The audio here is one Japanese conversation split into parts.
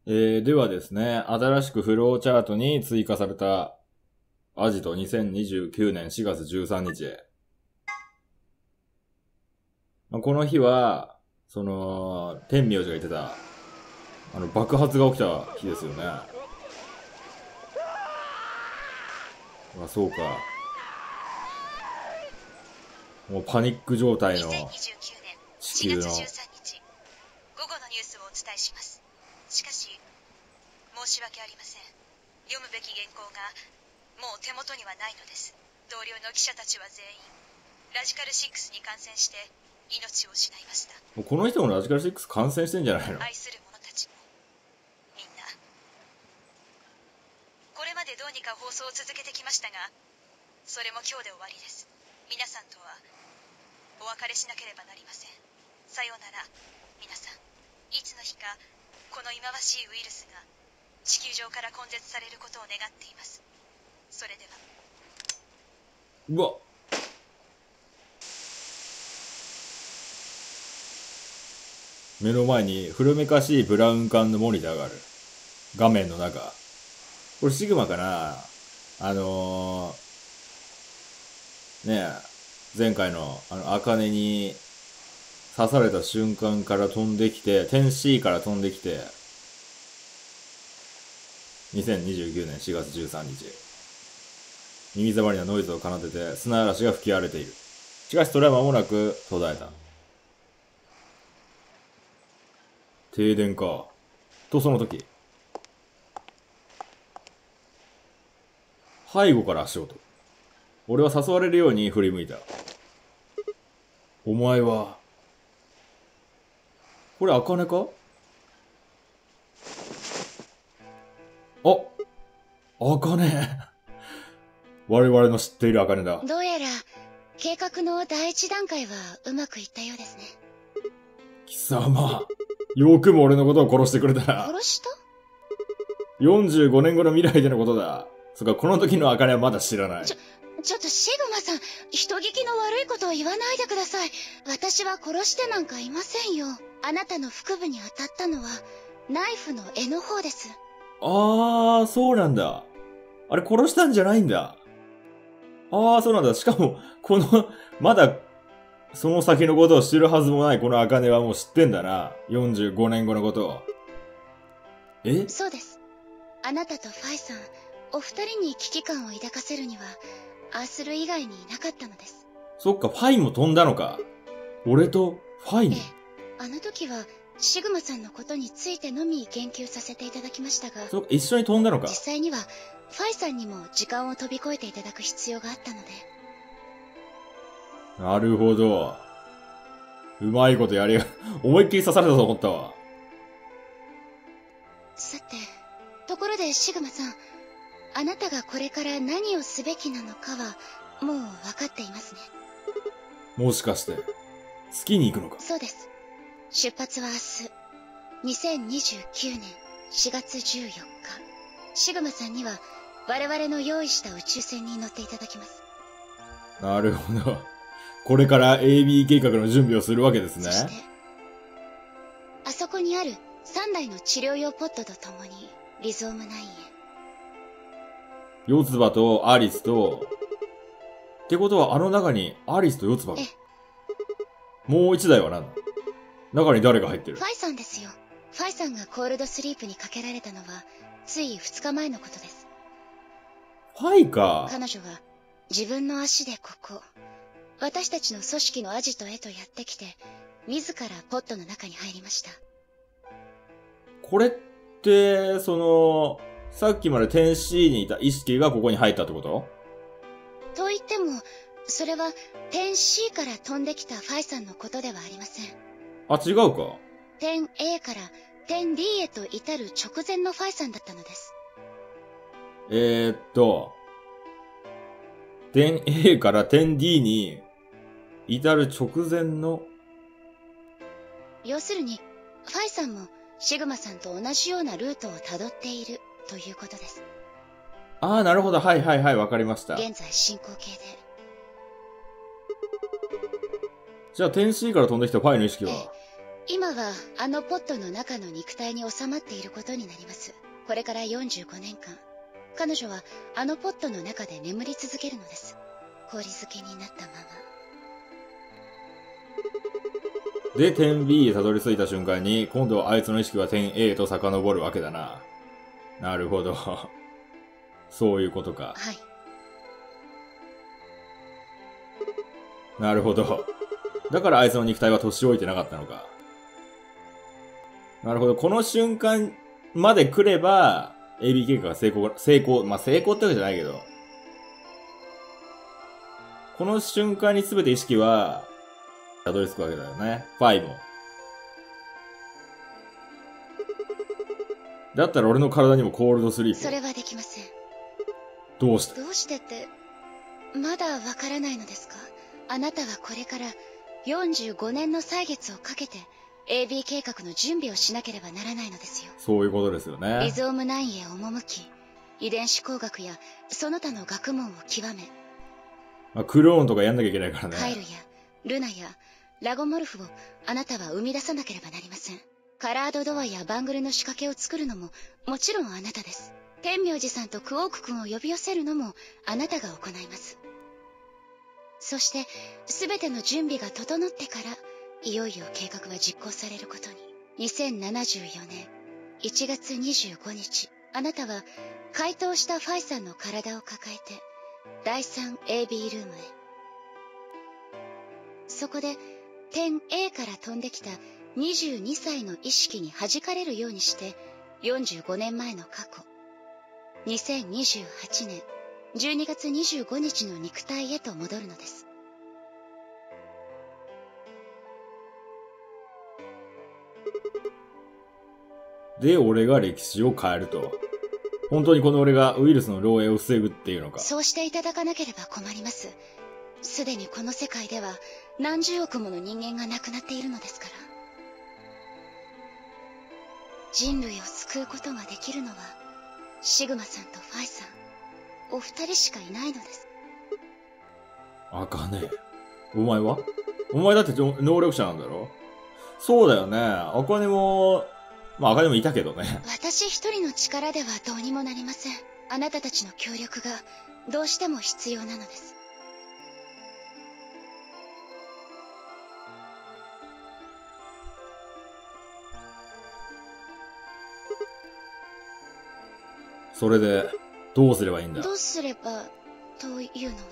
ではですね、新しくフローチャートに追加されたアジト2029年4月13日。この日は、天明寺が言ってた、爆発が起きた日ですよね。そうか。もうパニック状態の地球の。 2029年4月13日、午後のニュースをお伝えします。しかし、申し訳ありません。読むべき原稿がもう手元にはないのです。同僚の記者たちは全員、ラジカル6に感染して命を失いました。 もうこの人もラジカル6感染してんじゃないの？ 愛する者たちも、みんな。これまでどうにか放送を続けてきましたが、それも今日で終わりです。皆さんとはお別れしなければなりません。さようなら、皆さん。いつの日か、この忌まわしいウイルスが地球上から根絶されることを願っています。それでは。 うわ。目の前に古めかしいブラウン管のモニターがある。画面の中。これシグマかな？ねえ、前回の茜に刺された瞬間から飛んできて、天 C から飛んできて、2029年4月13日。耳障りなノイズを奏でて砂嵐が吹き荒れている。しかしそれは間もなく途絶えた。停電か。とその時。背後から足音。俺は誘われるように振り向いた。お前は、これ茜か？あ、茜。我々の知っている茜だ。 どうやら計画の第一段階はうまくいったようですね。 貴様、よくも俺のことを殺してくれたな。 殺した？ 45年後の未来でのことだ。そっか、この時の茜はまだ知らない。 ちょっとシグマさん、人聞きの悪いことを言わないでください。私は殺してなんかいませんよ。あなたの腹部に当たったのはナイフの柄の方です。 そうなんだ。あれ殺したんじゃないんだ。そうなんだ。しかも、まだ、その先のことを知るはずもないこの茜はもう知ってんだな。45年後のことを。 そうです。あなたとファイさん、お二人に危機感を抱かせるには、アースル以外にいなかったのです。 そっか、ファイも飛んだのか。俺とファイに。 あの時は、シグマさんのことについてのみ言及させていただきましたが、 一緒に飛んだのか。 実際には、ファイさんにも時間を飛び越えていただく必要があったので。 なるほど。うまいことやりや、思いっきり刺されたと思ったわ。 さて、ところでシグマさん、あなたがこれから何をすべきなのかは、もう分かっていますね。 もしかして、月に行くのか。 そうです。出発は明日、2029年4月14日。シグマさんには、我々の用意した宇宙船に乗っていただきます。 なるほど。これから AB 計画の準備をするわけですね。 そして、あそこにある3台の治療用ポットと共に、リゾーム9へ。 四つ葉とアリスと、ってことはあの中にアリスと四つ葉が。もう一台は何だ？中に誰が入ってる？ ファイさんですよ。ファイさんがコールドスリープにかけられたのは、つい2日前のことです。 ファイか。 彼女は自分の足でここ、私たちの組織のアジトへとやってきて、自らポットの中に入りました。 これって、さっきまで天使にいた意識がここに入ったってこと？ と言っても、それは点 C から飛んできたファイさんのことではありません。 違うか。 点 A から点 D へと至る直前のファイさんだったのです。 点 A から点 D に至る直前の。 要するに、ファイさんもシグマさんと同じようなルートを辿っているということです。 なるほど。はいはいはい、わかりました。 現在進行形で。 じゃあ点 C から飛んできたファイの意識は、 今はあのポットの中の肉体に収まっていることになります。これから45年間、彼女はあのポットの中で眠り続けるのです。氷漬けになったまま。 で、点 B へたどり着いた瞬間に、今度はあいつの意識は点 A と遡るわけだな。なるほど。そういうことか。 はい。 なるほど。だからあいつの肉体は年老いてなかったのか。なるほど。この瞬間まで来れば、AB 計画が成功、まあ、成功ってわけじゃないけど、この瞬間に全て意識は、たどり着くわけだよね。5も。だったら俺の体にもコールドスリープ。 それはできません。 どうして？ どうしてって、まだわからないのですか？あなたはこれから45年の歳月をかけて AB 計画の準備をしなければならないのですよ。 そういうことですよね。 リゾーム9へ赴き、遺伝子工学やその他の学問を極め、 まあ、クローンとかやんなきゃいけないからね。 カイルやルナやラゴモルフをあなたは生み出さなければなりません。カラードドアやバングルの仕掛けを作るのももちろんあなたです。天明寺さんとクオーク君を呼び寄せるのもあなたが行います。そして全ての準備が整ってからいよいよ計画は実行されることに。2074年1月25日、あなたは解凍したファイさんの体を抱えて第 3AB ルームへ。そこで点 A から飛んできた22歳の意識に弾かれるようにして45年前の過去、2028年12月25日の肉体へと戻るのです。 で、俺が歴史を変えると。本当にこの俺がウイルスの漏洩を防ぐっていうのか。 そうしていただかなければ困ります。すでにこの世界では何十億もの人間が亡くなっているのですから。人類を救うことができるのはシグマさんとファイさんお二人しかいないのです。 あかねえ。お前は？お前だって能力者なんだろ？そうだよね。あかねも、まああかねもいたけどね。 私一人の力ではどうにもなりません。あなたたちの協力がどうしても必要なのです。 それで、どうすればいいんだ？ どうすればというのは？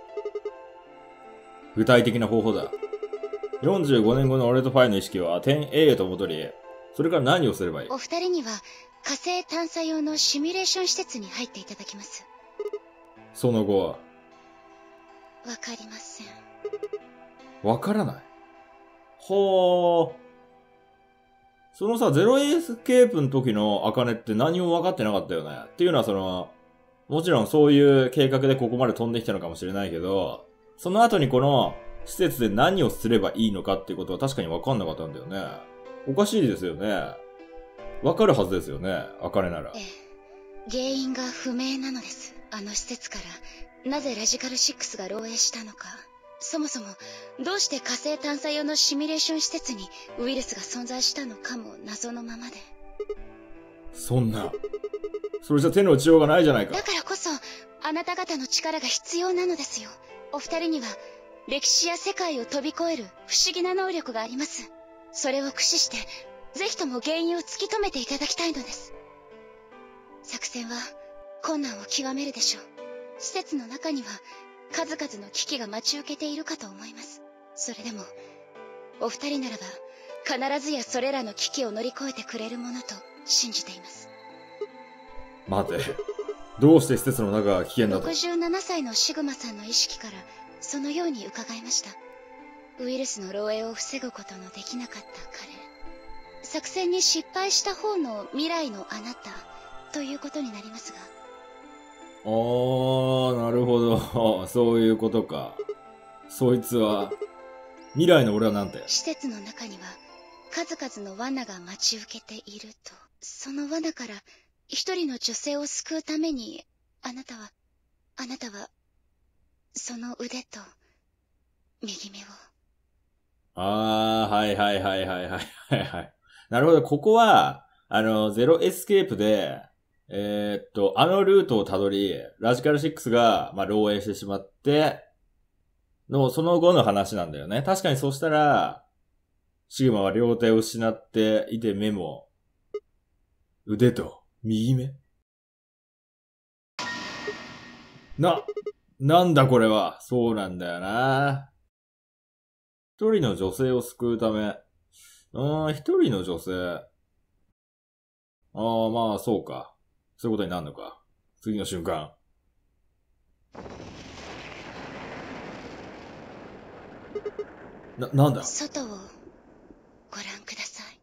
具体的な方法だ。45年後の俺とファイの意識は点 A へと戻り、それから何をすればいい？ お二人には火星探査用のシミュレーション施設に入っていただきます。 その後は？ わかりません。 わからない。ほー。そのさ、ゼロエスケープの時のアカネって何も分かってなかったよね。っていうのはもちろんそういう計画でここまで飛んできたのかもしれないけど、その後にこの施設で何をすればいいのかっていうことは確かに分かんなかったんだよね。おかしいですよね。分かるはずですよね、アカネなら。 ええ。原因が不明なのです。あの施設からなぜラジカル6が漏洩したのか。そもそもどうして火星探査用のシミュレーション施設にウイルスが存在したのかも謎のままで。 そんな。それじゃ手の打ちようがないじゃないか。 だからこそあなた方の力が必要なのですよ。お二人には歴史や世界を飛び越える不思議な能力があります。それを駆使してぜひとも原因を突き止めていただきたいのです。作戦は困難を極めるでしょう。施設の中には数々の危機が待ち受けているかと思います。それでもお二人ならば必ずやそれらの危機を乗り越えてくれるものと信じています。 待て。どうして施設の中が危険だと？ 67歳のシグマさんの意識からそのように伺いました。ウイルスの漏洩を防ぐことのできなかった彼。作戦に失敗した方の未来のあなたということになりますが。 なるほど。そういうことか。そいつは、未来の俺はなんて？ 施設の中には数々の罠が待ち受けていると。その罠から一人の女性を救うためにあなたはその腕と右目を。 あー、はいはいはいはいはいはいはい。なるほど、ここは、ゼロエスケープで、あのルートをたどり、ラジカル6が、まあ、漏洩してしまって、その後の話なんだよね。確かにそうしたら、シグマは両手を失っていて目も、腕と右目なんだこれは。そうなんだよな。一人の女性を救うため。一人の女性。まあ、そうか。そういうことになるのか。次の瞬間。なんだ外をご覧ください。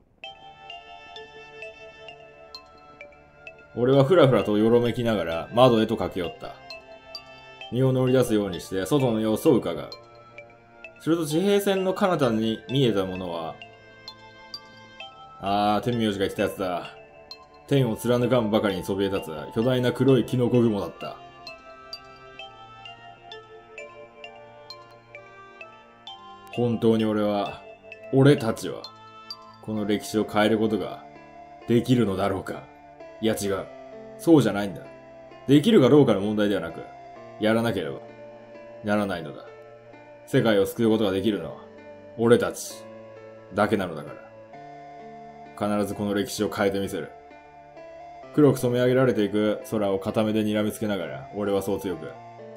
俺はふらふらとよろめきながら窓へと駆け寄った。身を乗り出すようにして外の様子を伺う。すると地平線の彼方に見えたものは、天明寺が来たやつだ。天を貫かんばかりにそびえ立つ巨大な黒いキノコ雲だった。本当に俺たちは、この歴史を変えることができるのだろうか。いや違う。そうじゃないんだ。できるかどうかの問題ではなく、やらなければならないのだ。世界を救うことができるのは、俺たちだけなのだから。必ずこの歴史を変えてみせる。黒く染め上げられていく空を片目で睨みつけながら、俺はそう強く。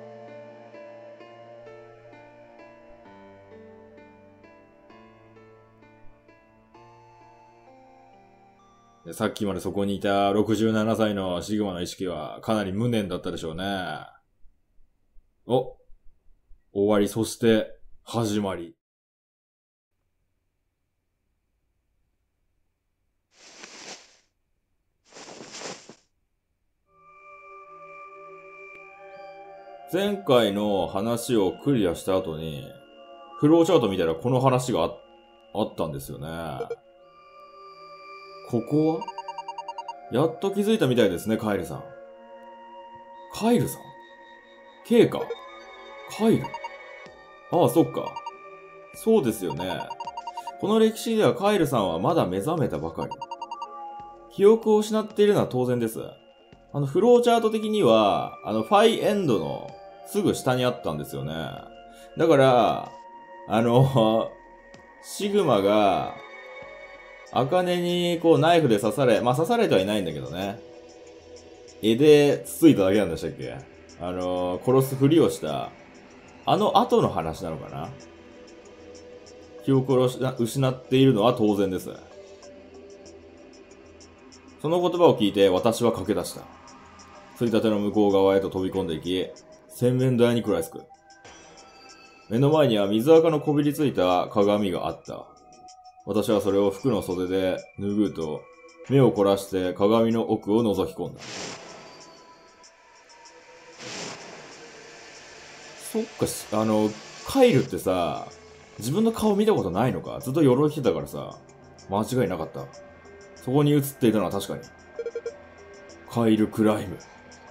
さっきまでそこにいた67歳のシグマの意識はかなり無念だったでしょうね。終わり、そして始まり。前回の話をクリアした後に、フローチャート見たらこの話があったんですよね。ここはやっと気づいたみたいですね、カイルさん。カイルさん ?K か。カイル。そっか。そうですよね。この歴史ではカイルさんはまだ目覚めたばかり。記憶を失っているのは当然です。フローチャート的には、ファイエンドのすぐ下にあったんですよね。だから、シグマが、アカネにこうナイフで刺され、まあ、刺されてはいないんだけどね。絵でつついただけなんでしたっけ？殺すふりをした、後の話なのかな？記憶を失っているのは当然です。その言葉を聞いて私は駆け出した。つりたての向こう側へと飛び込んでいき、洗面台に食らいつく。目の前には水垢のこびりついた鏡があった。私はそれを服の袖で拭うと、目を凝らして鏡の奥を覗き込んだ。そっか、カイルってさ、自分の顔見たことないのか？ずっと鎧着てたからさ、間違いなかった。そこに映っていたのは確かに。カイル・クライム。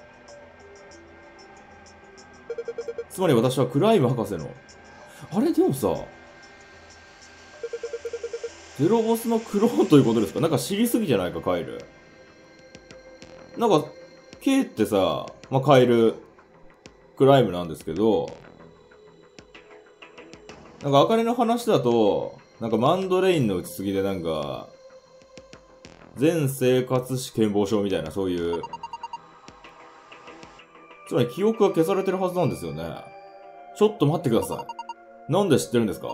つまり私はクライム博士の、あれでもさ、ゼロボスのクローンということですか？なんか知りすぎじゃないか、カイル。なんか、K ってさ、まあ、カイル、クライムなんですけど、なんか、アカネの話だと、なんかマンドレインの打ちすぎでなんか、全生活史健忘症みたいな、そういう、つまり記憶が消されてるはずなんですよね。ちょっと待ってください。なんで知ってるんですか？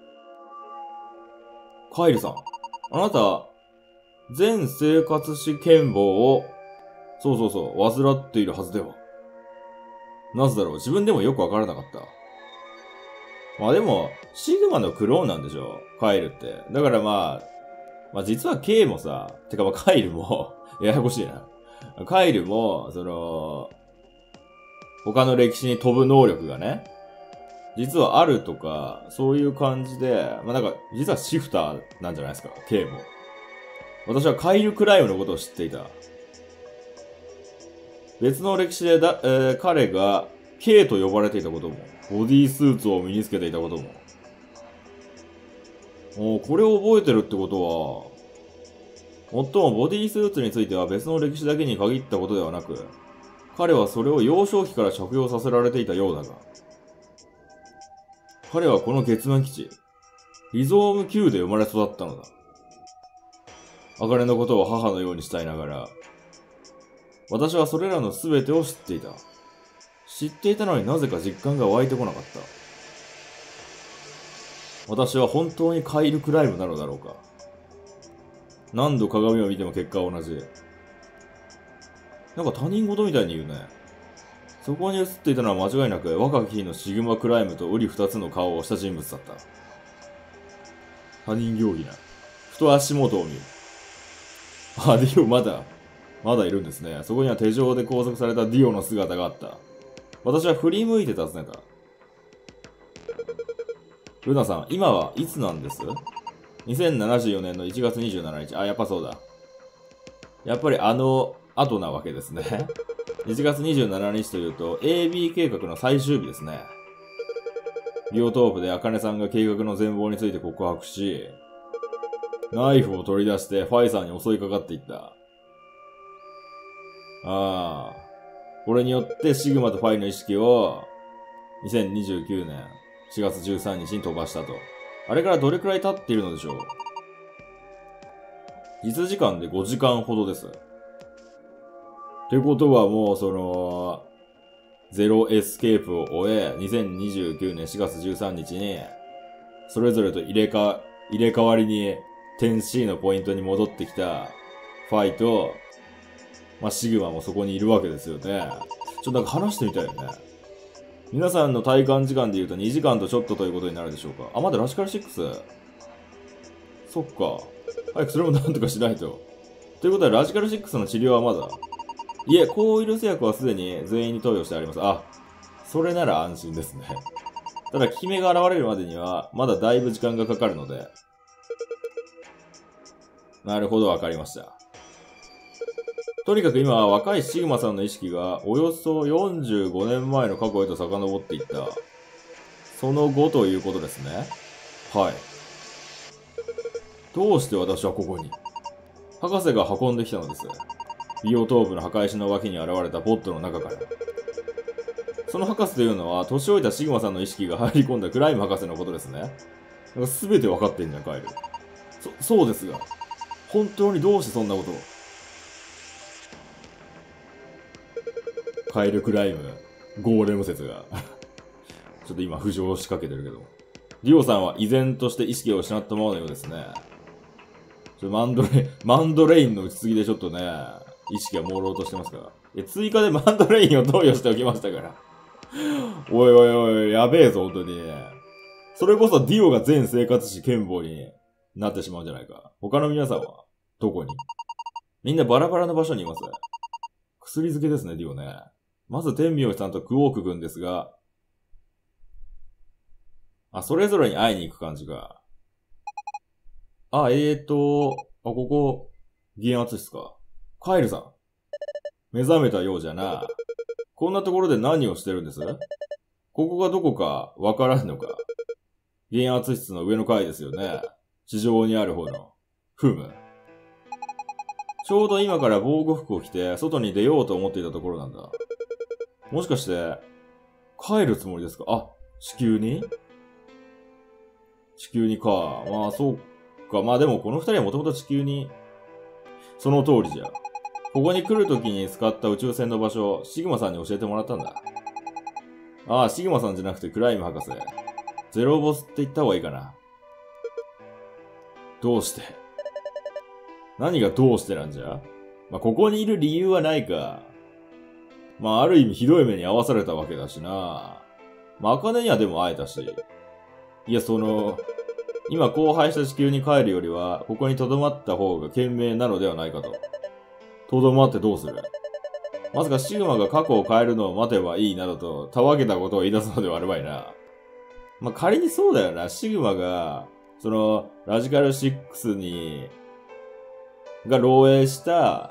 カイルさん。あなた、全生活史健忘を、そう、患っているはずでは。なぜだろう？自分でもよくわからなかった。まあでも、シグマのクローンなんでしょ？カイルって。だからまあ実は K もさ、てかまあカイルも、ややこしいな。カイルも、他の歴史に飛ぶ能力がね、実はあるとか、そういう感じで、まあなんか、実はシフターなんじゃないですか、K も。私はカイル・クライムのことを知っていた。別の歴史で彼が K と呼ばれていたことも、ボディースーツを身につけていたことも。 これを覚えてるってことは、もっともボディースーツについては別の歴史だけに限ったことではなく、彼はそれを幼少期から着用させられていたようだが、彼はこの月面基地、リゾーム Q で生まれ育ったのだ。茜のことを母のように慕いながら、私はそれらの全てを知っていた。知っていたのになぜか実感が湧いてこなかった。私は本当にカイル・クライムなのだろうか。何度鏡を見ても結果は同じ。なんか他人事みたいに言うね。そこに映っていたのは間違いなく若き日のシグマ・クライムと瓜二つの顔をした人物だった。他人行儀な。ふと足元を見る。あ、ディオまだいるんですね。そこには手錠で拘束されたディオの姿があった。私は振り向いて尋ねた。ルナさん、今はいつなんです？ 2074 年の1月27日。あ、やっぱそうだ。やっぱり後なわけですね。1月27日というと AB 計画の最終日ですね。ビオトープで茜さんが計画の全貌について告白し、ナイフを取り出してファイサーに襲いかかっていった。これによってシグマとファイの意識を2029年4月13日に飛ばしたと。あれからどれくらい経っているのでしょう？実時間で5時間ほどです。ってことはもうゼロエスケープを終え、2029年4月13日に、それぞれと入れ替わりに 10C のポイントに戻ってきたファイと、シグマもそこにいるわけですよね。なんか話してみたいよね。皆さんの体感時間で言うと2時間とちょっとということになるでしょうか。まだラシカル6？そっか。早くそれもなんとかしないと。ということはラシカル6の治療はまだ。いえ、抗ウイルス薬はすでに全員に投与してあります。それなら安心ですね。ただ、効き目が現れるまでには、まだだいぶ時間がかかるので。なるほど、わかりました。とにかく今は若いシグマさんの意識がおよそ45年前の過去へと遡っていった。その後ということですね。はい。どうして私はここに？博士が運んできたのです。ビオトープの墓石の脇に現れたポットの中から。その博士というのは、年老いたシグマさんの意識が入り込んだクライム博士のことですね。すべて分かってんじゃん、カイル。そうですが、本当にどうしてそんなことを？カイル・クライム、ゴーレム説が。ちょっと今浮上しかけてるけど。リオさんは依然として意識を失ったままのようですね。マンドレインの打ち継ぎでちょっとね、意識が朦朧としてますから。追加でマンドレインを投与しておきましたから。おいおいおい、やべえぞ、本当に。それこそディオが全生活史剣謀になってしまうんじゃないか。他の皆さんはどこに？みんなバラバラの場所にいます。薬漬けですね、ディオね。まず天明さんとクオーク軍ですが、それぞれに会いに行く感じか。ここ、ギアンアツシスか。カイルさん。目覚めたようじゃな。こんなところで何をしてるんです？ここがどこかわからんのか。ギアンアツシスの上の階ですよね。地上にある方の。ちょうど今から防護服を着て外に出ようと思っていたところなんだ。もしかして、帰るつもりですか？地球に？地球にか。そうか。でもこの二人はもともと地球に、その通りじゃ。ここに来るときに使った宇宙船の場所、シグマさんに教えてもらったんだ。シグマさんじゃなくてクライム博士。ゼロボスって言った方がいいかな。どうして？何がどうしてなんじゃ？ここにいる理由はないか。ある意味ひどい目に遭わされたわけだしな。茜にはでも会えたし。いや、今荒廃した地球に帰るよりは、ここに留まった方が賢明なのではないかと。留まってどうする？まさかシグマが過去を変えるのを待てばいいなどと、たわけたことを言い出すのではあるまいな。仮にそうだよな。シグマが、ラジカル6が漏洩した、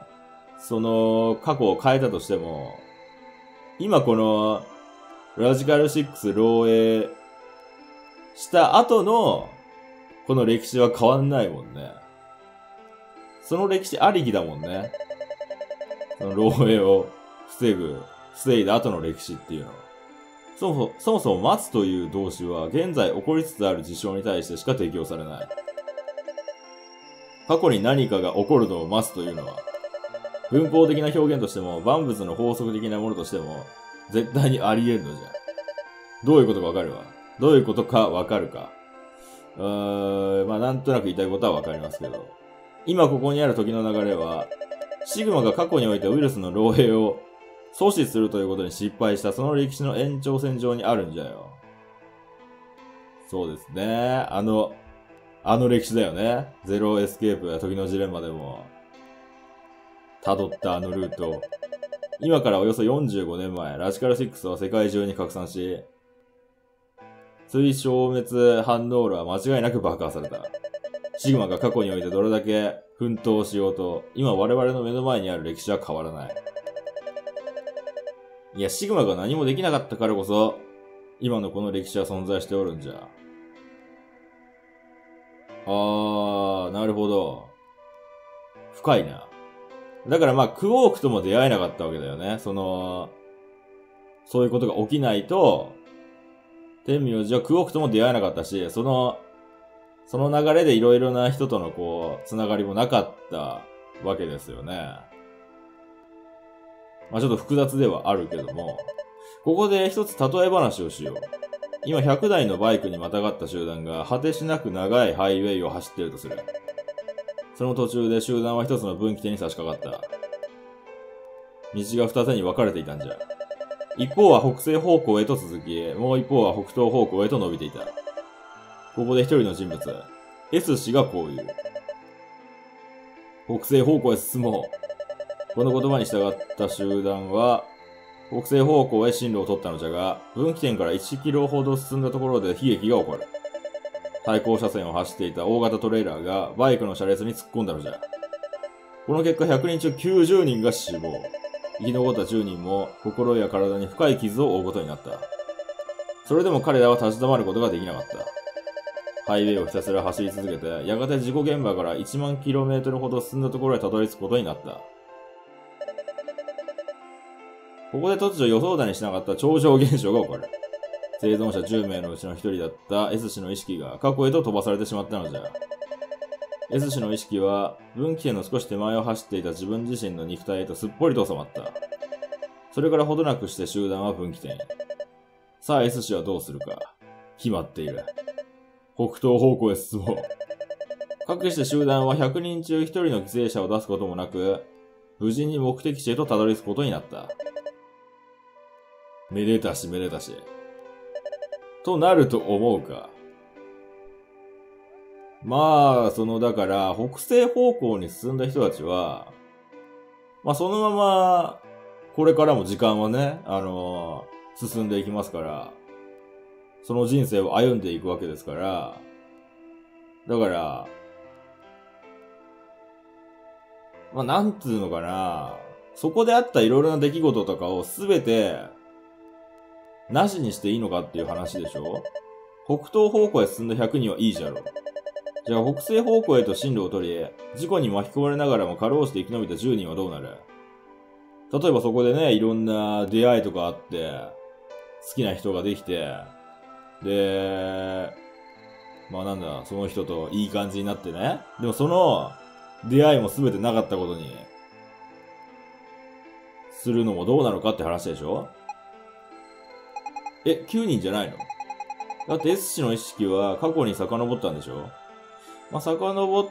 過去を変えたとしても、今この、ラジカル6漏洩した後のこの歴史は変わんないもんね。その歴史ありきだもんね。その漏洩を防いだ後の歴史っていうのは。そもそも待つという動詞は現在起こりつつある事象に対してしか適用されない。過去に何かが起こるのを待つというのは、文法的な表現としても万物の法則的なものとしても絶対にあり得るのじゃ。どういうことかわかるわ。どういうことかわかるか。まあなんとなく言いたいことはわかりますけど。今ここにある時の流れは、シグマが過去においてウイルスの漏洩を阻止するということに失敗したその歴史の延長線上にあるんじゃよ。そうですね。あの歴史だよね。ゼロエスケープや時のジレンマでも、辿ったあのルート。今からおよそ45年前、ラジカル6は世界中に拡散し、追消滅反応炉は間違いなく爆破された。シグマが過去においてどれだけ奮闘しようと、今我々の目の前にある歴史は変わらない。いや、シグマが何もできなかったからこそ、今のこの歴史は存在しておるんじゃ。なるほど。深いな。だからまあ、クオークとも出会えなかったわけだよね。そういうことが起きないと、天明寺はクオークとも出会えなかったし、その流れでいろいろな人とのつながりもなかったわけですよね。まあちょっと複雑ではあるけども、ここで一つ例え話をしよう。今100台のバイクにまたがった集団が果てしなく長いハイウェイを走っているとする。その途中で集団は一つの分岐点に差し掛かった。道が二手に分かれていたんじゃ。一方は北西方向へと続き、もう一方は北東方向へと伸びていた。ここで一人の人物、S 氏がこう言う。北西方向へ進もう。この言葉に従った集団は、北西方向へ進路を取ったのじゃが、分岐点から1キロほど進んだところで悲劇が起こる。対向車線を走っていた大型トレーラーがバイクの車列に突っ込んだのじゃ。この結果100人中90人が死亡。生き残った10人も心や体に深い傷を負うことになった。それでも彼らは立ち止まることができなかった。ハイウェイをひたすら走り続けて、やがて事故現場から1万キロメートルほど進んだところへたどり着くことになった。ここで突如予想だにしなかった超常現象が起こる。生存者10名のうちの1人だった S 氏の意識が過去へと飛ばされてしまったのじゃ。S 氏の意識は分岐点の少し手前を走っていた自分自身の肉体へとすっぽりと収まった。それからほどなくして集団は分岐点へ。さあ S 氏はどうするか。決まっている。北東方向へ進もう。かくして集団は100人中1人の犠牲者を出すこともなく、無事に目的地へとたどり着くことになった。めでたしめでたし。となると思うか。まあ、だから、北西方向に進んだ人たちは、まあ、そのまま、これからも時間はね、進んでいきますから、その人生を歩んでいくわけですから、だから、まあ、なんつうのかな、そこであったいろいろな出来事とかをすべて、なしにしていいのかっていう話でしょ？北東方向へ進んだ100人はいいじゃろ。じゃあ北西方向へと進路を取り、事故に巻き込まれながらもかろうじて生き延びた10人はどうなる？例えばそこでね、いろんな出会いとかあって、好きな人ができて、で、まあなんだ、その人といい感じになってね。でもその出会いも全てなかったことにするのもどうなのかって話でしょ？9人じゃないの？だって S 氏の意識は過去に遡ったんでしょ？まあ、遡った、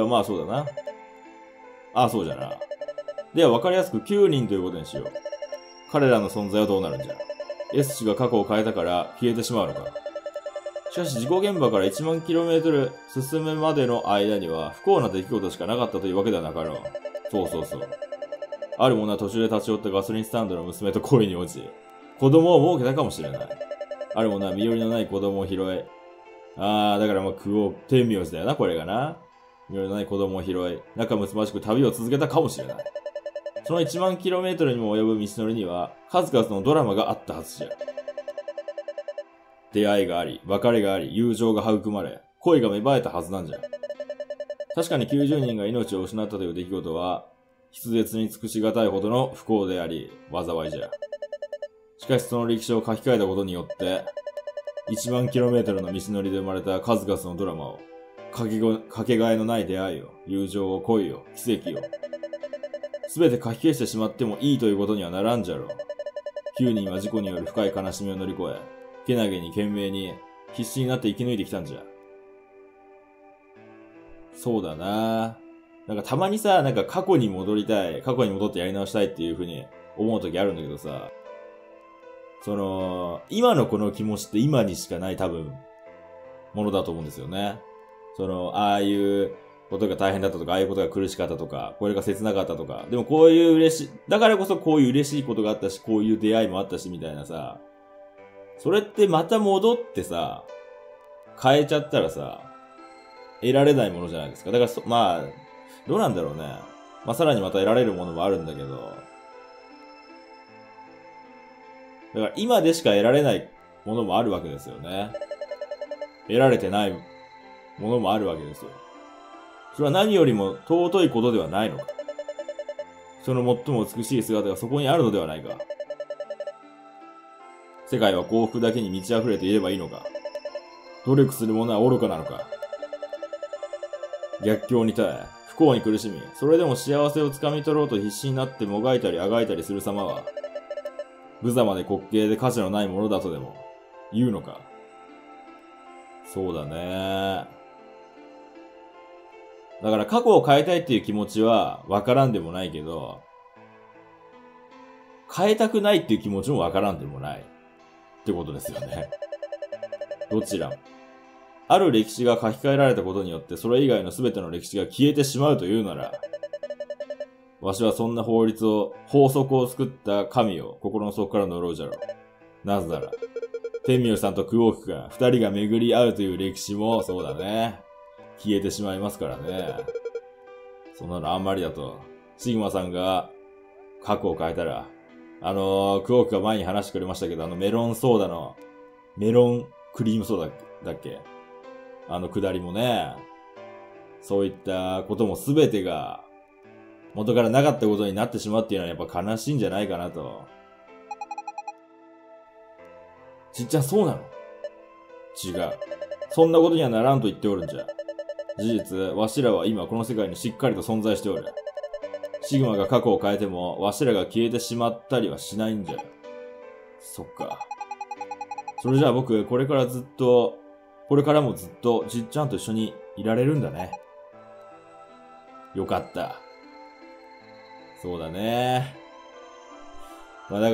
まあそうだな。ああ、そうじゃな。では分かりやすく9人ということにしよう。彼らの存在はどうなるんじゃ。S 氏が過去を変えたから消えてしまうのか。しかし事故現場から1万キロメートル進むまでの間には不幸な出来事しかなかったというわけではなかろう。そうそうそう。ある者は途中で立ち寄ったガソリンスタンドの娘と恋に落ち、子供を設けたかもしれない。ある者は身寄りのない子供を拾い、だから天明寺だよな、これがな。身寄りのない子供を拾い、仲睦まじく旅を続けたかもしれない。その1万キロメートルにも及ぶ道のりには、数々のドラマがあったはずじゃ。出会いがあり、別れがあり、友情が育まれ、 恋が芽生えたはずなんじゃ。確かに90人が命を失ったという出来事は、筆舌に尽くしがたいほどの不幸であり、災いじゃ。しかしその歴史を書き換えたことによって、1万キロメートルの道のりで生まれた数々のドラマを、かけがえのない出会いを、友情を、恋を、奇跡を、すべて書き消してしまってもいいということにはならんじゃろう。9人は事故による深い悲しみを乗り越え、けなげに懸命に必死になって生き抜いてきたんじゃ。そうだな。なんかたまにさ、なんか過去に戻りたい、過去に戻ってやり直したいっていう風に思う時あるんだけどさ、今のこの気持ちって今にしかない多分、ものだと思うんですよね。ああいうことが大変だったとか、ああいうことが苦しかったとか、これが切なかったとか、でもこういうだからこそこういう嬉しいことがあったし、こういう出会いもあったし、みたいなさ、それってまた戻ってさ、変えちゃったらさ、得られないものじゃないですか。だからまあ、どうなんだろうね。まあさらにまた得られるものもあるんだけど、だから今でしか得られないものもあるわけですよね。得られてないものもあるわけですよ。それは何よりも尊いことではないのか。その最も美しい姿がそこにあるのではないか。世界は幸福だけに満ち溢れていればいいのか。努力する者は愚かなのか。逆境に耐え、不幸に苦しみ、それでも幸せをつかみ取ろうと必死になってもがいたりあがいたりする様は、無様で滑稽で価値のないものだとでも言うのか。そうだね。だから過去を変えたいっていう気持ちはわからんでもないけど、変えたくないっていう気持ちもわからんでもないってことですよね。どちらも。ある歴史が書き換えられたことによってそれ以外の全ての歴史が消えてしまうというなら、わしはそんな法則を作った神を心の底から呪うじゃろう。なぜなら、天明さんとクオークが二人が巡り合うという歴史もそうだね。消えてしまいますからね。そんなのあんまりだと、シグマさんが過去を変えたら、クオークが前に話してくれましたけど、メロンクリームソーダだっけ？下りもね、そういったこともすべてが、元からなかったことになってしまうっていうのはやっぱ悲しいんじゃないかなと。ちっちゃんそうなの？違う。そんなことにはならんと言っておるんじゃ。事実、わしらは今この世界にしっかりと存在しておる。シグマが過去を変えても、わしらが消えてしまったりはしないんじゃ。そっか。それじゃあ僕、これからもずっとじっちゃんと一緒にいられるんだね。よかった。そうだね。まあだから、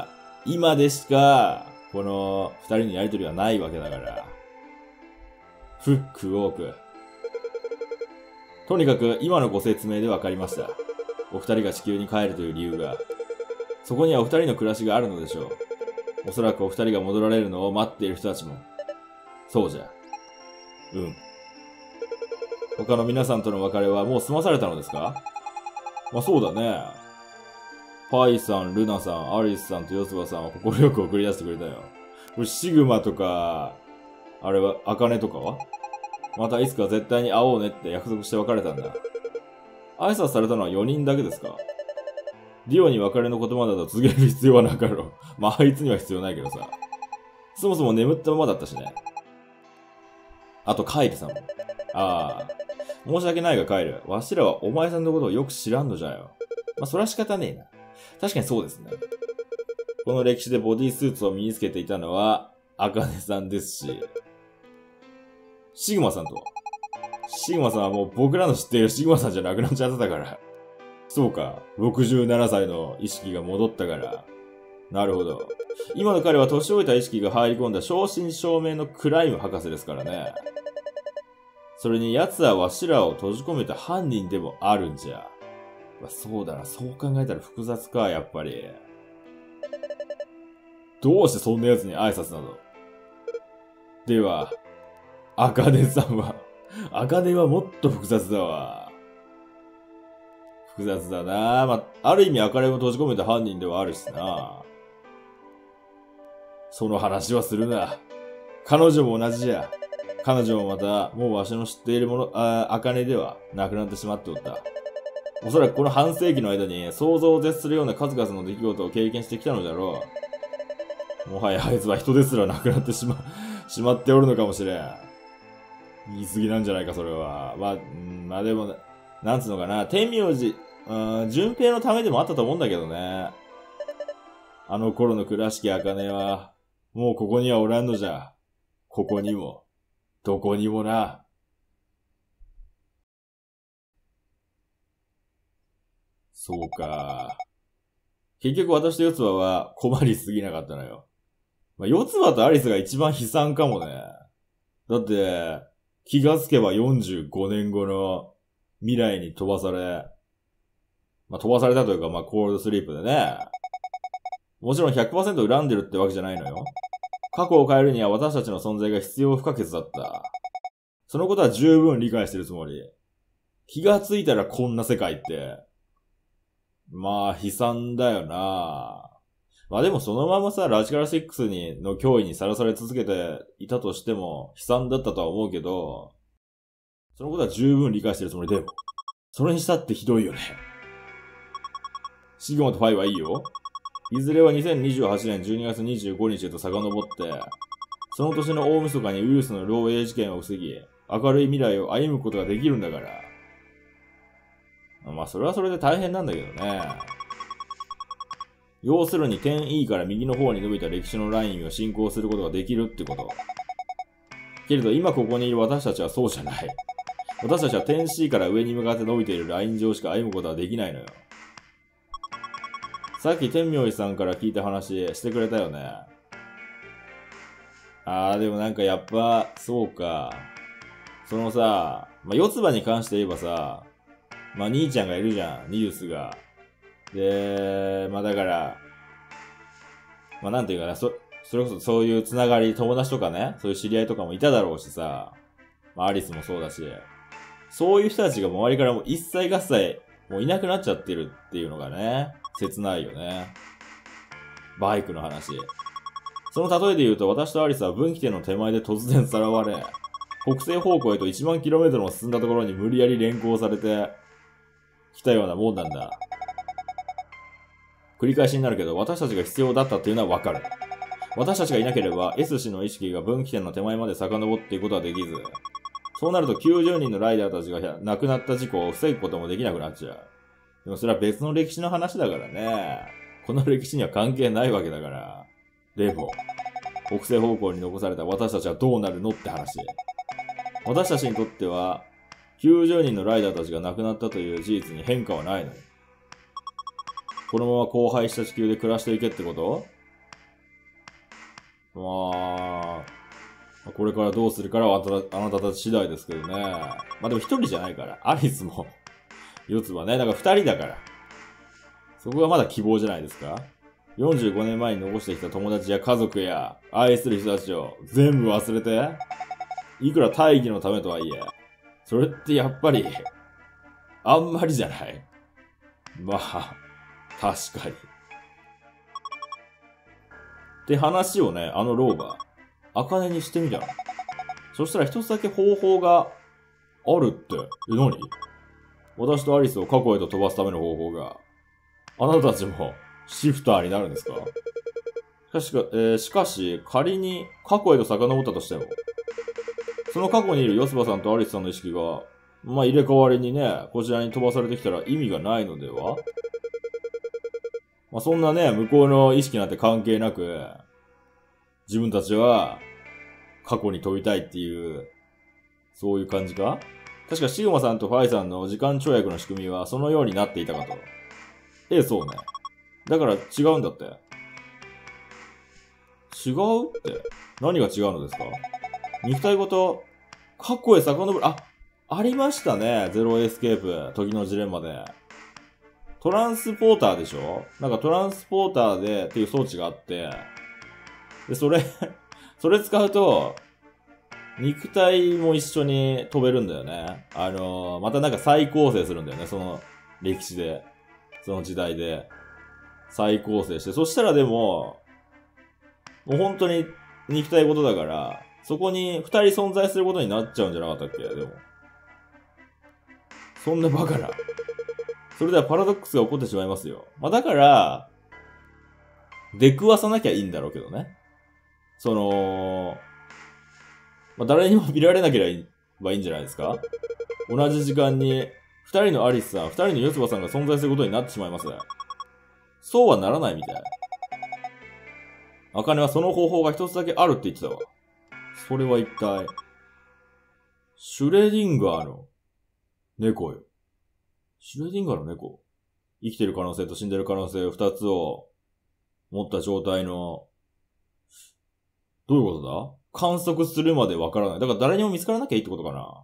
今でしか、この二人のやりとりはないわけだから。クオーク。とにかく今のご説明でわかりました。お二人が地球に帰るという理由が。そこにはお二人の暮らしがあるのでしょう。おそらくお二人が戻られるのを待っている人たちも。そうじゃ。うん。他の皆さんとの別れはもう済まされたのですか？まあそうだね。パイさん、ルナさん、アリスさんとヨスバさんは心よく送り出してくれたよ。これシグマとか、あれは、アカネとかは？またいつか絶対に会おうねって約束して別れたんだ。挨拶されたのは4人だけですか？ディオに別れの言葉など告げる必要はなかろう。まああいつには必要ないけどさ。そもそも眠ったままだったしね。あとカイルさんも。ああ。申し訳ないがカイル。わしらはお前さんのことをよく知らんのじゃよ。まあそれは仕方ねえな。確かにそうですね。この歴史でボディースーツを身につけていたのは、アカネさんですし、シグマさんとは。シグマさんはもう僕らの知っているシグマさんじゃなくなっちゃってたから。そうか、67歳の意識が戻ったから。なるほど。今の彼は年老いた意識が入り込んだ正真正銘のクライム博士ですからね。それに奴はわしらを閉じ込めた犯人でもあるんじゃ。そうだな、そう考えたら複雑か、やっぱり。どうしてそんな奴に挨拶など。では、アカネさんは、アカネはもっと複雑だわ。複雑だな。まあ、ある意味アカネを閉じ込めた犯人ではあるしな。その話はするな。彼女も同じじゃ。 彼女もまた、もうわしの知っているもの、茜ではなくなってしまっておった。おそらくこの半世紀の間に想像を絶するような数々の出来事を経験してきたのだろう。もはやあいつは人ですらなくなってしまっておるのかもしれん。言い過ぎなんじゃないか、それは。まあでも、なんつうのかな、天明寺、順平のためでもあったと思うんだけどね。あの頃の倉敷茜は、もうここにはおらんのじゃ。ここにも、どこにもな。そうか。結局私と四つ葉は困りすぎなかったのよ。四つ葉とアリスが一番悲惨かもね。だって、気がつけば45年後の未来に飛ばされ、飛ばされたというか、コールドスリープでね。もちろん 100% 恨んでるってわけじゃないのよ。過去を変えるには私たちの存在が必要不可欠だった。そのことは十分理解してるつもり。気がついたらこんな世界って。悲惨だよな。でもそのままさ、ラジカラ6の脅威にさらされ続けていたとしても、悲惨だったとは思うけど、そのことは十分理解してるつもりでも、それにしたってひどいよね。シグマとファイはいいよ。いずれは2028年12月25日へと遡って、その年の大晦日にウイルスの漏洩事件を防ぎ、明るい未来を歩むことができるんだから。それはそれで大変なんだけどね。要するに点 E から右の方に伸びた歴史のラインを進行することができるってこと。けれど今ここにいる私たちはそうじゃない。私たちは点 C から上に向かって伸びているライン上しか歩むことはできないのよ。さっき天明寺さんから聞いた話してくれたよね。でもなんかやっぱ、そうか。そのさ、四つ葉に関して言えばさ、兄ちゃんがいるじゃん、ニュースが。で、だから、なんていうかな、それこそそういうつながり、友達とかね、そういう知り合いとかもいただろうしさ、アリスもそうだし、そういう人たちが周りからもう一切合切、もういなくなっちゃってるっていうのがね、切ないよね。バイクの話。その例えで言うと、私とアリスは分岐点の手前で突然さらわれ、北西方向へと1万キロメートルも進んだところに無理やり連行されて、来たようなもんなんだ。繰り返しになるけど、私たちが必要だったっていうのはわかる。私たちがいなければ S 氏の意識が分岐点の手前まで遡っていくことはできず、そうなると90人のライダーたちが亡くなった事故を防ぐこともできなくなっちゃう。でもそれは別の歴史の話だからね。この歴史には関係ないわけだから。でも、北西方向に残された私たちはどうなるのって話。私たちにとっては、90人のライダーたちが亡くなったという事実に変化はないのよ。このまま荒廃した地球で暮らしていけってこと？これからどうするからはあなたたち次第ですけどね。でも一人じゃないから。アリスも、四つ葉ね。だから二人だから。そこがまだ希望じゃないですか。45年前に残してきた友達や家族や愛する人たちを全部忘れて、いくら大義のためとはいえ、それってやっぱり、あんまりじゃない。確かに。って話をね、老婆、茜にしてみたの。そしたら一つだけ方法があるって。何？私とアリスを過去へと飛ばすための方法が。あなたたちもシフターになるんですか？しかし、仮に過去へと遡ったとしても、その過去にいるヨスバさんとアリスさんの意識が、入れ替わりにね、こちらに飛ばされてきたら意味がないのでは？そんなね、向こうの意識なんて関係なく、自分たちは過去に飛びたいっていう、そういう感じか？確かシグマさんとファイさんの時間跳躍の仕組みはそのようになっていたかと。そうね。だから違うんだって。違うって。何が違うのですか？肉体ごと、過去へ遡る、ありましたね。ゼロエスケープ、時のジレンマで。トランスポーターでしょ？トランスポーターでっていう装置があって、で、それ使うと、肉体も一緒に飛べるんだよね。また再構成するんだよね。その歴史で。その時代で。再構成して。そしたらでも、もう本当に肉体ごとだから、 そこに二人存在することになっちゃうんじゃなかったっけ？でも。そんなバカな。それではパラドックスが起こってしまいますよ。まあ、だから、出くわさなきゃいいんだろうけどね。まあ、誰にも見られなければいいんじゃないですか？同じ時間に、二人のアリスさん、二人の四つ葉さんが存在することになってしまいます。そうはならないみたい。アカネはその方法が一つだけあるって言ってたわ。それは一体、シュレディンガーの猫よ。シュレディンガーの猫？生きてる可能性と死んでる可能性二つを持った状態の、どういうことだ？観測するまでわからない。だから誰にも見つからなきゃいいってことかな。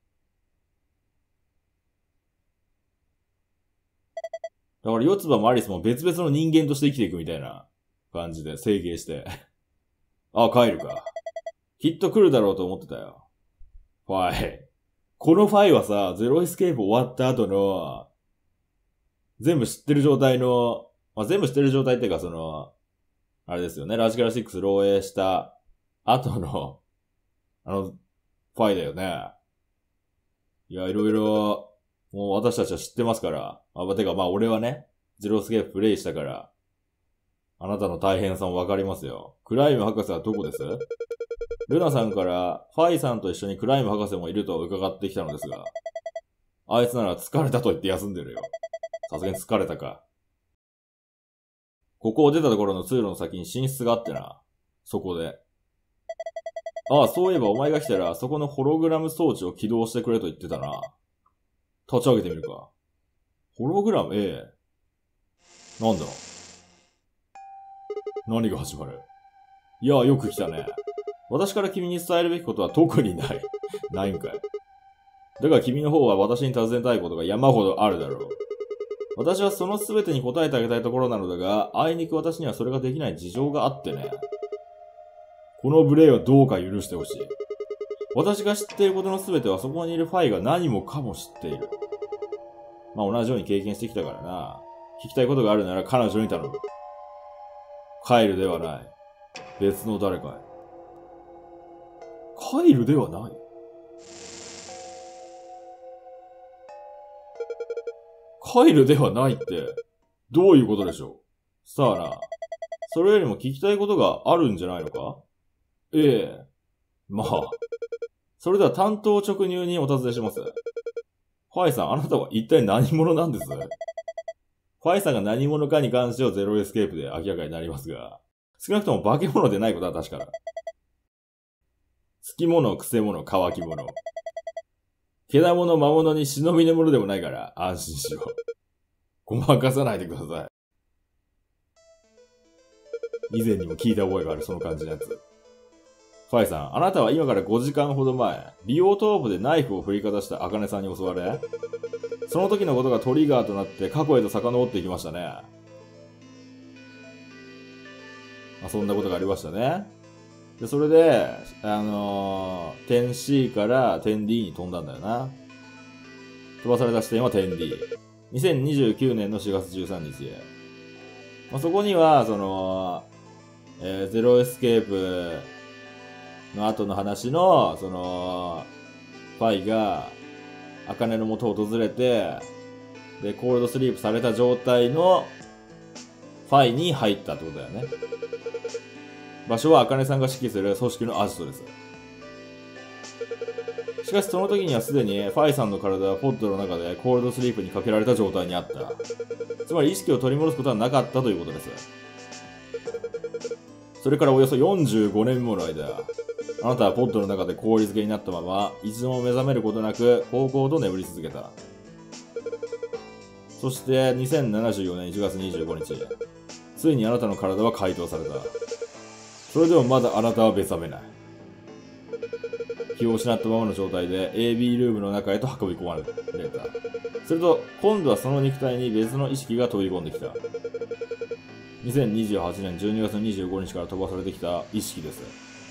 だから四つ葉もアリスも別々の人間として生きていくみたいな感じで整形して。あ、帰るか。きっと来るだろうと思ってたよ。ファイ。このファイはさ、ゼロエスケープ終わった後の、全部知ってる状態の、まあ、全部知ってる状態っていうかあれですよね、ラジカル6漏洩した後の、ファイだよね。いや、いろいろ、もう私たちは知ってますから。てかまあ俺はね、ゼロエスケーププレイしたから、あなたの大変さもわかりますよ。クライム博士はどこです？ルナさんから、ファイさんと一緒にクライム博士もいると伺ってきたのですが、あいつなら疲れたと言って休んでるよ。さすがに疲れたか。ここを出たところの通路の先に寝室があってな。そこで。ああ、そういえばお前が来たら、そこのホログラム装置を起動してくれと言ってたな。立ち上げてみるか。ホログラム？ええ。なんだ？何が始まる？いや、よく来たね。私から君に伝えるべきことは特にない。ないんかい。だが君の方は私に尋ねたいことが山ほどあるだろう。私はその全てに答えてあげたいところなのだが、あいにく私にはそれができない事情があってね。この無礼をどうか許してほしい。私が知っていることの全てはそこにいるファイが何もかも知っている。まあ同じように経験してきたからな。聞きたいことがあるなら彼女に頼む。カイルではない。別の誰かへ。カイルではない。カイルではないって、どういうことでしょう？さあな。それよりも聞きたいことがあるんじゃないのか？ええ。まあ。それでは担当直入にお尋ねします。ファイさん、あなたは一体何者なんです？ファイさんが何者かに関してはゼロエスケープで明らかになりますが、少なくとも化け物でないことは確かだ。つきもの、くせ者、乾き者。けだもの、魔物に忍びの者でもないから安心しろ。ごまかさないでください。以前にも聞いた覚えがあるその感じのやつ。ファイさん、あなたは今から5時間ほど前、ビオトープでナイフを振りかざしたアカネさんに襲われ、その時のことがトリガーとなって過去へと遡っていきましたね。そんなことがありましたね。で、それで、点 C から点 D に飛んだんだよな。飛ばされた視点は点 D。2029年の4月13日へ。そこには、ゼロエスケープの後の話の、ファイが、アカネの元を訪れて、で、コールドスリープされた状態の、ファイに入ったってことだよね。場所はアカネさんが指揮する組織のアジトです。しかしその時にはすでにファイさんの体はポッドの中でコールドスリープにかけられた状態にあった。つまり意識を取り戻すことはなかったということです。それからおよそ45年もの間、あなたはポッドの中で氷漬けになったまま、一度も目覚めることなく、高校と眠り続けた。そして、2074年1月25日、ついにあなたの体は解凍された。それでもまだあなたは目覚めない。気を失ったままの状態で AB ルームの中へと運び込まれた。すると、今度はその肉体に別の意識が飛び込んできた。2028年12月25日から飛ばされてきた意識です。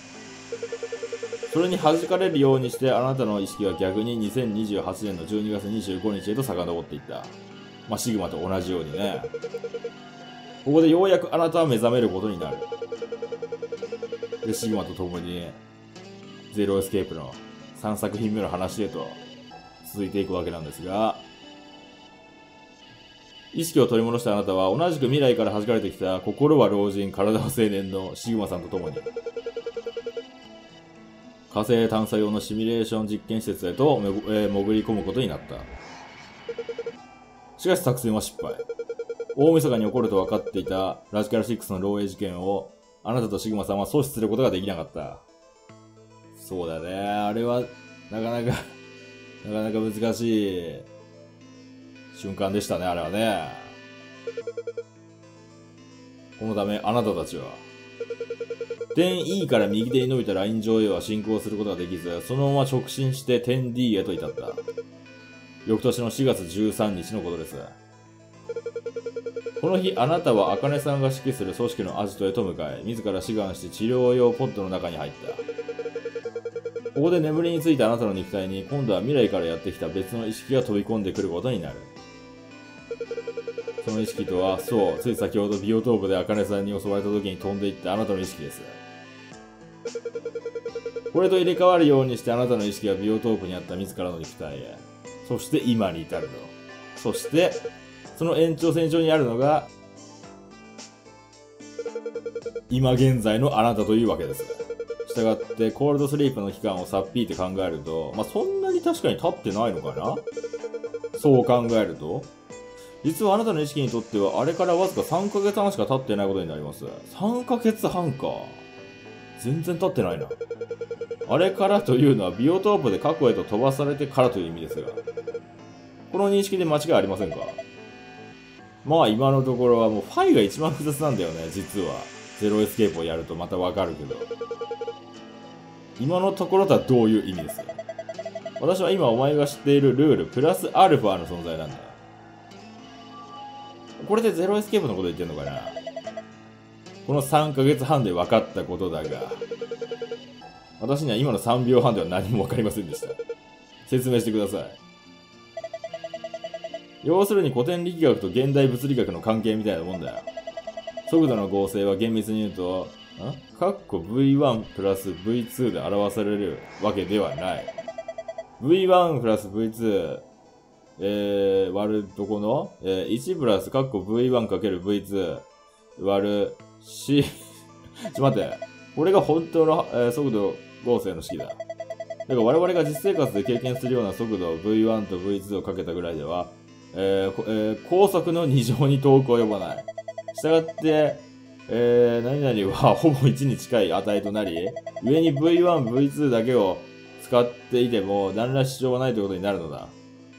それに弾かれるようにしてあなたの意識は逆に2028年の12月25日へと遡っていった。シグマと同じようにね。ここでようやくあなたは目覚めることになる。で、シグマと共にゼロエスケープの3作品目の話へと続いていくわけなんですが、意識を取り戻したあなたは同じく未来から弾かれてきた心は老人、体は青年のシグマさんと共に火星探査用のシミュレーション実験施設へと潜り込むことになった。しかし作戦は失敗。大晦日に起こると分かっていたラジカル6の漏洩事件をあなたとシグマさんは阻止することができなかった。そうだね。あれはなかなか難しい瞬間でしたね、あれはね。このためあなたたちは点 E から右手に伸びたライン上へは進行することができず、そのまま直進して点 D へと至った。翌年の4月13日のことです。この日、あなたは茜さんが指揮する組織のアジトへと向かい、自ら志願して治療用ポッドの中に入った。ここで眠りについたあなたの肉体に、今度は未来からやってきた別の意識が飛び込んでくることになる。その意識とは、そう、つい先ほどビオトープで茜さんに襲われた時に飛んでいったあなたの意識です。これと入れ替わるようにしてあなたの意識がビオトープにあった自らの肉体へ。そして今に至るの。そして、その延長線上にあるのが、今現在のあなたというわけです。したがって、コールドスリープの期間をさっぴいて考えると、そんなに確かに経ってないのかな？そう考えると、実はあなたの意識にとっては、あれからわずか3ヶ月半しか経ってないことになります。3ヶ月半か。全然経ってないな。あれからというのは、ビオトープで過去へと飛ばされてからという意味ですが。この認識で間違いありませんか？今のところはもうファイが一番複雑なんだよね、実は。ゼロエスケープをやるとまたわかるけど。今のところとはどういう意味ですか？私は今お前が知っているルール、プラスアルファの存在なんだ。これでゼロエスケープのこと言ってんのかな？この3ヶ月半で分かったことだが、私には今の3秒半では何も分かりませんでした。説明してください。要するに古典力学と現代物理学の関係みたいなもんだよ。速度の合成は厳密に言うと、V1 プラス V2 で表されるわけではない。V1 プラス V2、割るとこの、1プラスV1 かける V2 割る C ちょ待って。これが本当の、速度合成の式だ。だから我々が実生活で経験するような速度 V1 と V2 をかけたぐらいでは、高速の2乗に遠く及ばない。したがって、何々はほぼ1に近い値となり、上に V1、V2 だけを使っていても何ら支障はないということになるのだ。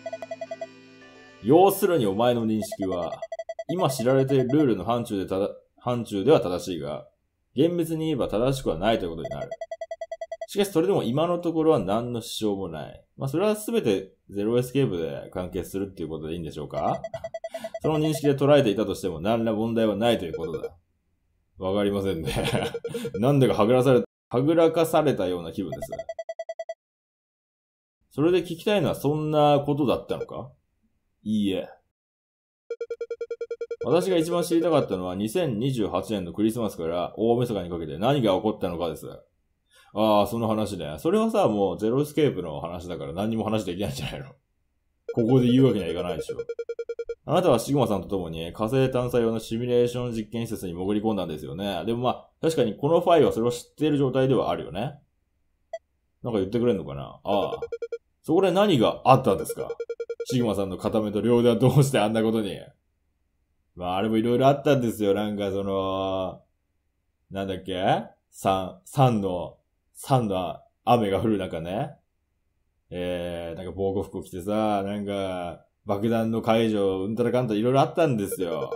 要するにお前の認識は、今知られているルールの範疇では正しいが、厳密に言えば正しくはないということになる。しかしそれでも今のところは何の支障もない。それは全てゼロエスケープで完結するっていうことでいいんでしょうか？その認識で捉えていたとしても何ら問題はないということだ。わかりませんね。なんでかはぐらかされたような気分です。それで聞きたいのはそんなことだったのか？いいえ。私が一番知りたかったのは2028年のクリスマスから大晦日にかけて何が起こったのかです。ああ、その話ね。それはさ、もうゼロエスケープの話だから何にも話できないんじゃないの？ここで言うわけにはいかないでしょ。あなたはシグマさんと共に火星探査用のシミュレーション実験施設に潜り込んだんですよね。でも確かにこのファイはそれを知っている状態ではあるよね。なんか言ってくれんのかな？ああ。そこで何があったんですか？シグマさんの片目と両手はどうしてあんなことに。あれもいろいろあったんですよ。なんかなんだっけ？3の雨が降る中ね。なんか防護服を着てさ、なんか、爆弾の解除、うんたらかんたらいろいろあったんですよ。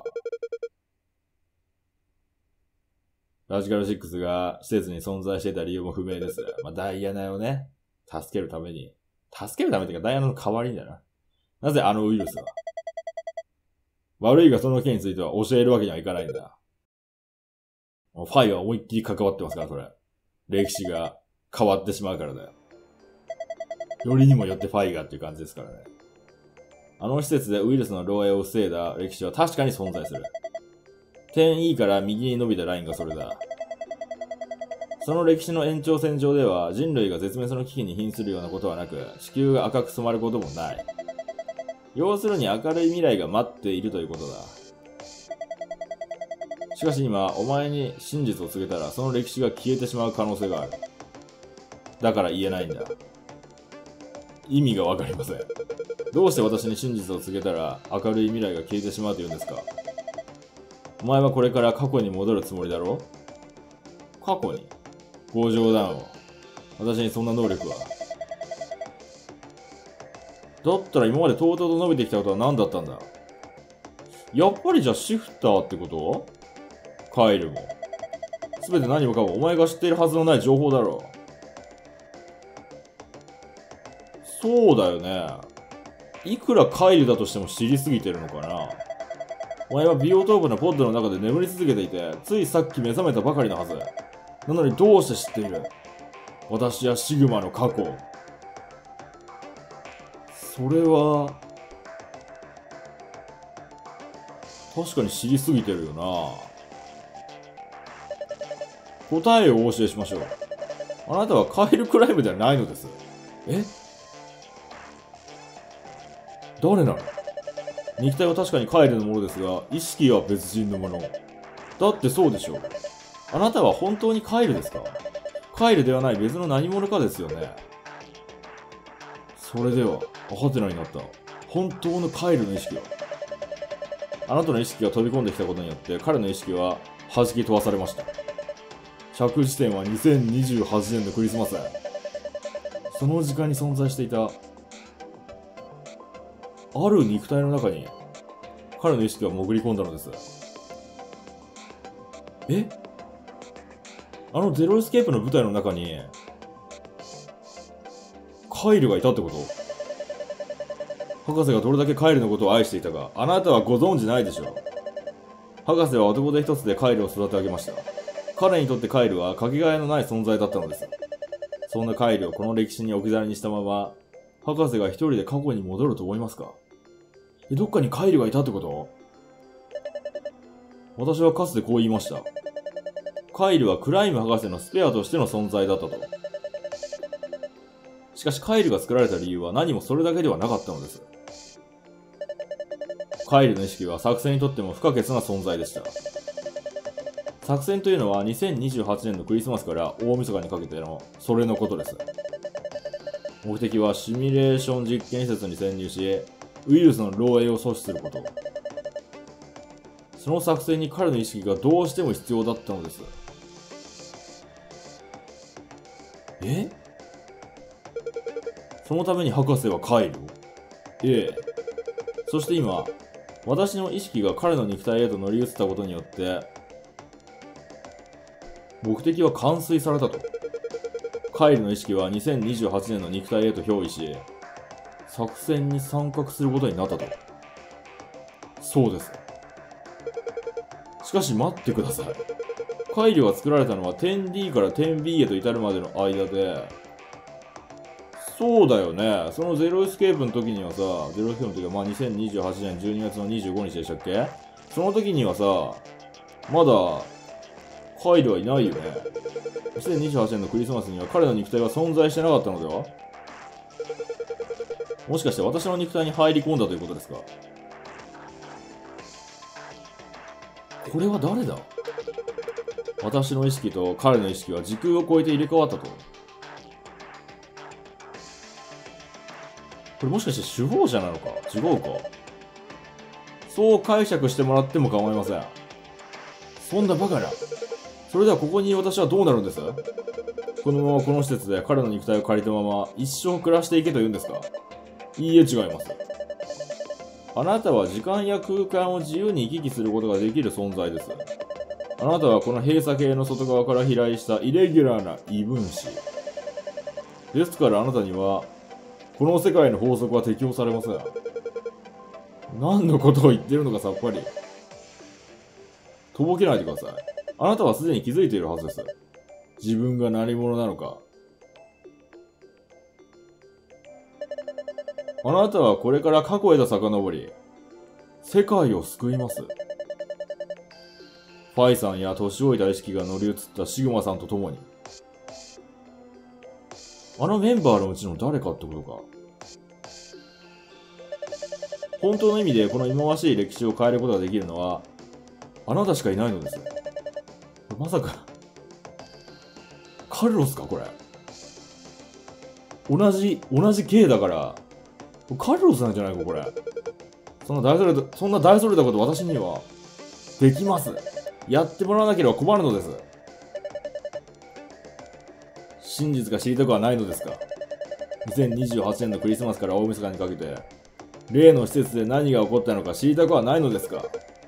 ラジカル6が施設に存在していた理由も不明です。ダイアナをね、助けるためっていうかダイアナの代わりにだな。なぜあのウイルスは？悪いがその件については教えるわけにはいかないんだ。ファイは思いっきり関わってますから、それ。歴史が変わってしまうからだよ。よりにもよってファイがっていう感じですからね。あの施設でウイルスの漏洩を防いだ歴史は確かに存在する。点 E から右に伸びたラインがそれだ。 その歴史の延長線上では人類が絶滅の危機に瀕するようなことはなく、地球が赤く染まることもない。要するに明るい未来が待っているということだ。しかし今、お前に真実を告げたらその歴史が消えてしまう可能性がある。だから言えないんだ。意味がわかりません。どうして私に真実を告げたら明るい未来が消えてしまうと言うんですか？お前はこれから過去に戻るつもりだろ？過去に？ご冗談を。私にそんな能力は。だったら今までとうとうと伸びてきたことは何だったんだ？やっぱりじゃあシフターってこと？カイルも。すべて何もかもお前が知っているはずのない情報だろう。そうだよね。いくらカイルだとしても知りすぎてるのかな。お前はビオトープのポッドの中で眠り続けていて、ついさっき目覚めたばかりのはず。なのにどうして知っている？私やシグマの過去。それは、確かに知りすぎてるよな。答えをお教えしましょう。あなたはカイルクライムではないのです。え？誰なの？肉体は確かにカイルのものですが、意識は別人のもの。だってそうでしょう。あなたは本当にカイルですか？カイルではない別の何者かですよね。それでは、ハテナになった。本当のカイルの意識は？あなたの意識が飛び込んできたことによって、彼の意識は弾き飛ばされました。着地点は2028年のクリスマス。その時間に存在していた、ある肉体の中に、彼の意識が潜り込んだのです。え？あのゼロエスケープの舞台の中に、カイルがいたってこと？博士がどれだけカイルのことを愛していたか、あなたはご存知ないでしょう。博士は男手一つでカイルを育て上げました。彼にとってカイルはかけがえのない存在だったのです。そんなカイルをこの歴史に置き去りにしたまま、博士が一人で過去に戻ると思いますか？どっかにカイルがいたってこと？私はかつてこう言いました。カイルはクライム博士のスペアとしての存在だったと。しかしカイルが作られた理由は何もそれだけではなかったのです。カイルの意識は作戦にとっても不可欠な存在でした。作戦というのは2028年のクリスマスから大晦日にかけてのそれのことです。目的はシミュレーション実験施設に潜入し、ウイルスの漏洩を阻止すること。その作戦に彼の意識がどうしても必要だったのです。え？そのために博士はカイルを？ええ。そして今、私の意識が彼の肉体へと乗り移ったことによって、目的は完遂されたと。カイルの意識は2028年の肉体へと憑依し、作戦に参画することになったと。そうです。しかし待ってください。カイルが作られたのは 10D から 10B へと至るまでの間で、そうだよね。そのゼロエスケープの時にはさ、ゼロエスケープの時はまあ2028年12月の25日でしたっけ？その時にはさ、まだ、カイルはいないよね。2028年のクリスマスには彼の肉体は存在してなかったのでは？もしかして私の肉体に入り込んだということですか？これは誰だ？私の意識と彼の意識は時空を超えて入れ替わったと。これもしかして首謀者なのか？違うか？そう解釈してもらっても構いません。そんなバカな。それではここに私はどうなるんです？このままこの施設で彼の肉体を借りたまま一生暮らしていけと言うんですか？いいえ、違います。あなたは時間や空間を自由に行き来することができる存在です。あなたはこの閉鎖系の外側から飛来したイレギュラーな異分子。ですからあなたには、この世界の法則は適用されません。何のことを言ってるのかさっぱり。とぼけないでください。あなたはすでに気づいているはずです。自分が何者なのか。あなたはこれから過去へと遡り、世界を救います。ファイさんや年老いた意識が乗り移ったシグマさんと共に、 あのメンバーのうちの誰かってことか。本当の意味でこの忌まわしい歴史を変えることができるのは、あなたしかいないのです。まさか、カルロスかこれ。同じ系だから、カルロスなんじゃないかこれ。そんな大それたこと私には、できます。やってもらわなければ困るのです。真実が知りたくはないのですか。2028年のクリスマスから大晦日にかけて、例の施設で何が起こったのか知りたくはないのですか。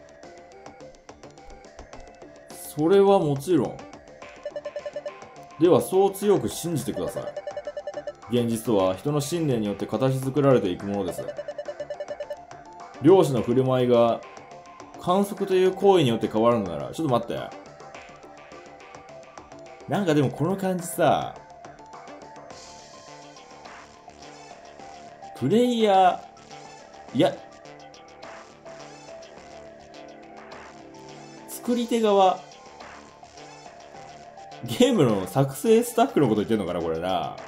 それはもちろん。ではそう強く信じてください。現実とは人の信念によって形作られていくものです。漁師の振る舞いが観測という行為によって変わるのなら、ちょっと待って。なんかでもこの感じさ、プレイヤー、いや、作り手側、ゲームの作成スタッフのこと言ってんのかなこれな。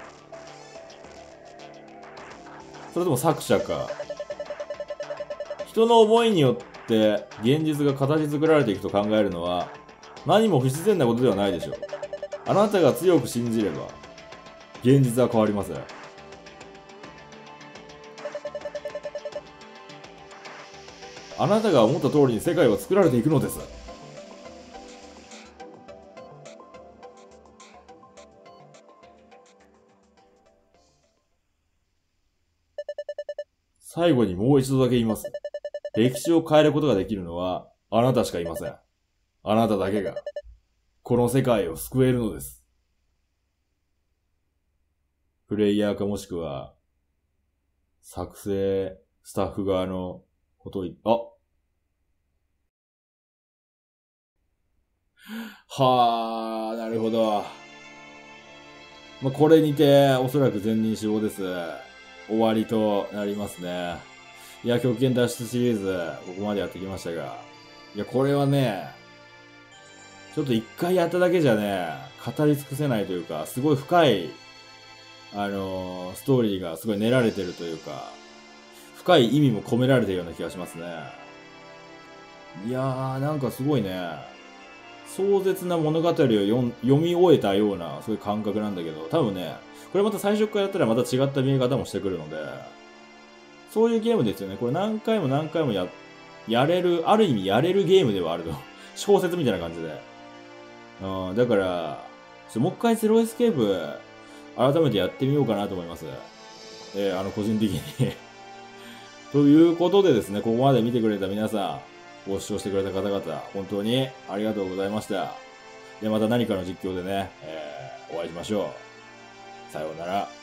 それとも作者か。人の思いによって現実が形作られていくと考えるのは何も不自然なことではないでしょう。あなたが強く信じれば現実は変わりません。あなたが思った通りに世界は作られていくのです。最後にもう一度だけ言います。歴史を変えることができるのはあなたしかいません。あなただけがこの世界を救えるのです。プレイヤーかもしくは作成スタッフ側のことをはあ、なるほど。まあ、これにておそらく前人死亡です。終わりとなりますね。いや、極限脱出シリーズ、ここまでやってきましたが。いや、これはね、ちょっと一回やっただけじゃね、語り尽くせないというか、すごい深い、ストーリーがすごい練られてるというか、深い意味も込められてるような気がしますね。いやー、なんかすごいね、壮絶な物語を読み終えたような、そういう感覚なんだけど、多分ね、これまた最初からやったらまた違った見え方もしてくるので、そういうゲームですよね。これ何回もやれる、ある意味やれるゲームではあると。小説みたいな感じで。だから、もう一回ゼロエスケープ、改めてやってみようかなと思います。個人的に。ということでですね、ここまで見てくれた皆さん、ご視聴してくれた方々、本当にありがとうございました。で、また何かの実況でね、お会いしましょう。さようなら。